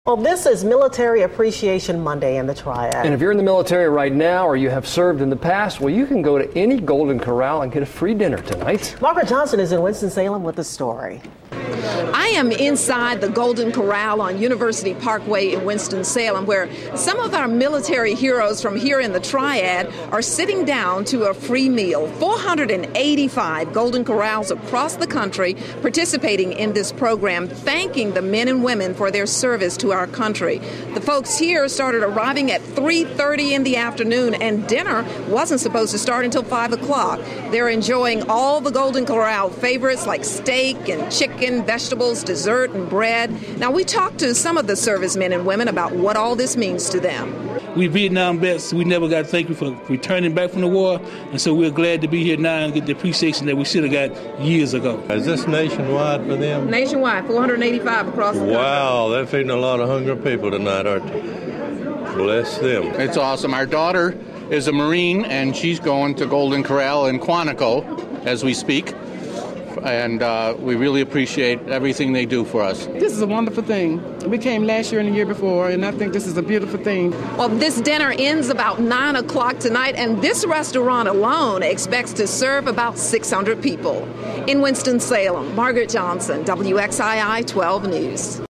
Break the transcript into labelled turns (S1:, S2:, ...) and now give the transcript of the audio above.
S1: Well, this is Military Appreciation Monday in the Triad.
S2: And if you're in the military right now or you have served in the past, well, you can go to any Golden Corral and get a free dinner tonight.
S1: Margaret Johnson is in Winston-Salem with the story.
S3: I am inside the Golden Corral on University Parkway in Winston-Salem, where some of our military heroes from here in the Triad are sitting down to a free meal. 485 Golden Corrals across the country participating in this program, thanking the men and women for their service to our country. The folks here started arriving at 3:30 in the afternoon, and dinner wasn't supposed to start until 5 o'clock. They're enjoying all the Golden Corral favorites like steak and chicken, vegetables, dessert, and bread. Now, we talked to some of the servicemen and women about what all this means to them.
S4: We Vietnam vets, we never got thank you for returning back from the war, and so we're glad to be here now and get the appreciation that we should have got years ago.
S5: Is this nationwide for them?
S3: Nationwide, 485 across the country.
S5: Wow, they're feeding a lot of hungry people tonight, aren't they? Bless them.
S6: It's awesome. Our daughter is a Marine, and she's going to Golden Corral in Quantico as we speak. And we really appreciate everything they do for us.
S7: This is a wonderful thing. We came last year and the year before, and I think this is a beautiful thing.
S3: Well, this dinner ends about 9 o'clock tonight, and this restaurant alone expects to serve about 600 people. In Winston-Salem, Margaret Johnson, WXII 12 News.